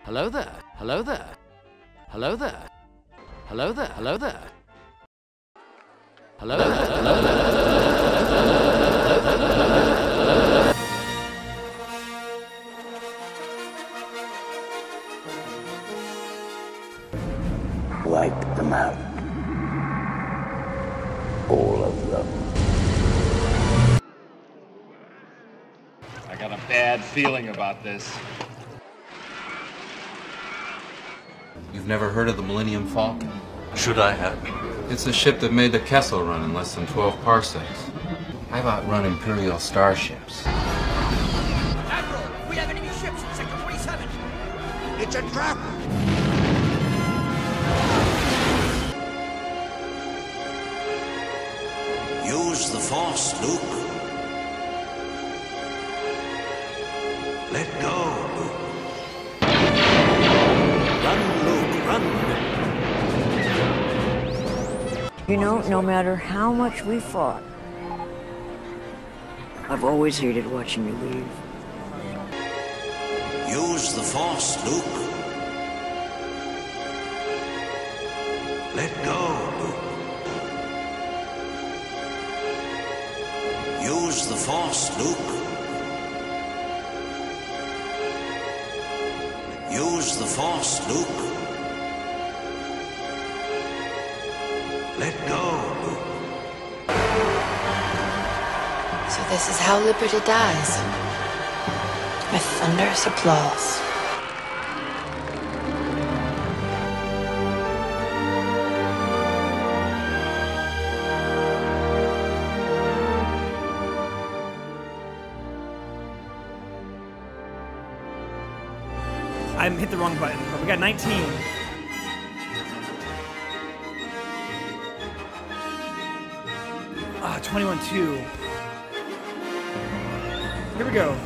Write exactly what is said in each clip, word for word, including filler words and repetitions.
Hello there. Hello there. Hello there. Hello there. Hello there. Hello there. Hello there. Wipe them out. All of them. I got a bad feeling about this. You've never heard of the Millennium Falcon? Should I have? It's a ship that made the Kessel Run in less than twelve parsecs. I've outrun Imperial starships. Admiral, we have enemy ships in Sector forty-seven. It's a trap! Use the Force, Luke. Let go, Luke. Run, Luke, run. You know, no matter how much we fought, I've always hated watching you leave. Use the Force, Luke. Let go, Luke. Use the Force, Luke. Use the Force, Luke. Let go, Luke. So this is how Liberty dies. With thunderous applause. I hit the wrong button, but we got nineteen. Ah, twenty-one two. Here we go.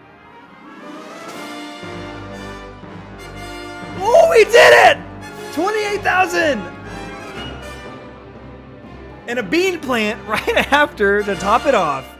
Oh, we did it! twenty-eight thousand! And a bean plant right after to top it off.